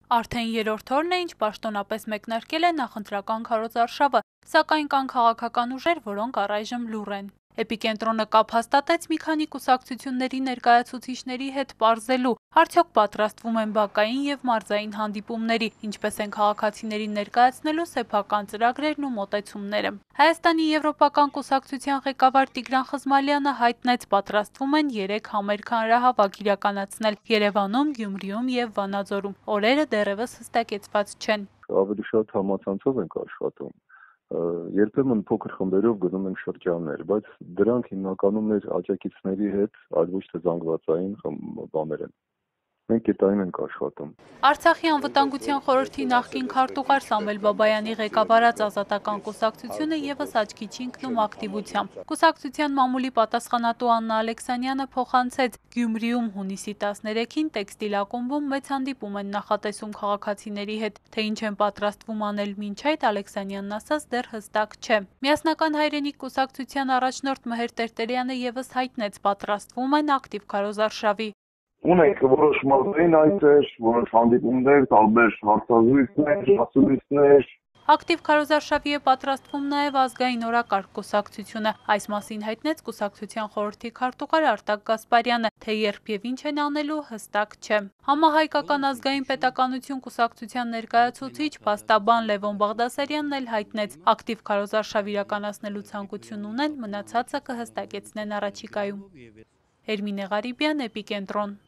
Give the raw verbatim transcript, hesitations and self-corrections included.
Արդեն երրորդ օրն է, ինչ պաշտոնապես մեկնարկել է նախընտրական քարոզարշավը, սակայն կան քաղաքական ուժեր, որոնք առայժմ լուռ են։ Էպիկենտրոնը կապ հաստատեց մի քանի կուսակցությունների ներկայացուցիչների հետ պարզելու, արդյոք պատրաստվում են բակային եւ մարզային հանդիպումների, ինչպես են քաղաքացիներին ներկայացնելու սեփական ծրագրերն ու մոտեցումները։ Հայաստանի եվրոպական կուսակցության ղեկավար Տիգրան Խզմալյանը հայտնեց, պատրաստվում են երեք համերգ հանրահավաք իրականացնել Երևանում, Գյումրիում եւ Վանաձորում։ Օրերը դեռևս հստակեցված չեն։ Ավելի շատ համացանցով ենք աշխատում։ Երբեմն փոքր խմբերով գնում ենք շրջաններ, բայց դրանք հիմնականում մեր աջակիցների հետ, այլ ոչ թե զանգվածային բաներ են։ Մենք գետային ենք աշխատում։ Արցախի անվտանգության խորհրդի նախկին քարտուղար Սամվել Բաբայանի ղեկավարած Ազատական կուսակցությունը եւս աչքի չի ընկնում ակտիվությամբ։ Կուսակցության մամուլի պատասխանատու Աննա Ալեքսանյանը փոխանցեց, Գյումրիում հունիսի տասներեքին տեքստիլ ակումբում մեծ հանդիպում են նախատեսում քաղաքացիների հետ, թե ինչ են պատրաստվում անել մինչ այդ, Ալեքսանյանն ասաց, դեռ հստակ չէ։ Միասնական հայրենիք կուսակցության առաջնորդ Մհեր Տերտերյանը եւս հայտնեց, պատրաստվում են ակտիվ քարոզարշավի։ Ունենք որոշ մարզային այցեր, որոշ հանդիպումներ, տարբեր հարցազրույցներ, հասցեներ։ Ակտիվ քարոզարշավի է պատրաստվում նաև ազգային օրակարգ կուսակցությունը։ Այս մասին հայտնեց կուսակցության խորհրդի քարտուղար Արտակ Գասպարյանը, թե երբ եւ ինչ են անելու հստակ չէ։ Համահայկական ազգային պետականություն կուսակցության ներկայացուցիչ փաստաբան Լևոն Բաղդասարյանն էլ հայտնեց, ակտիվ քարոզարշավ իրականացնելու ցանկություն ունեն, մնացածը կհստակեցնեն առաջիկայում։ Էրմինե Ղարիբյան, Էպիկենտրոն։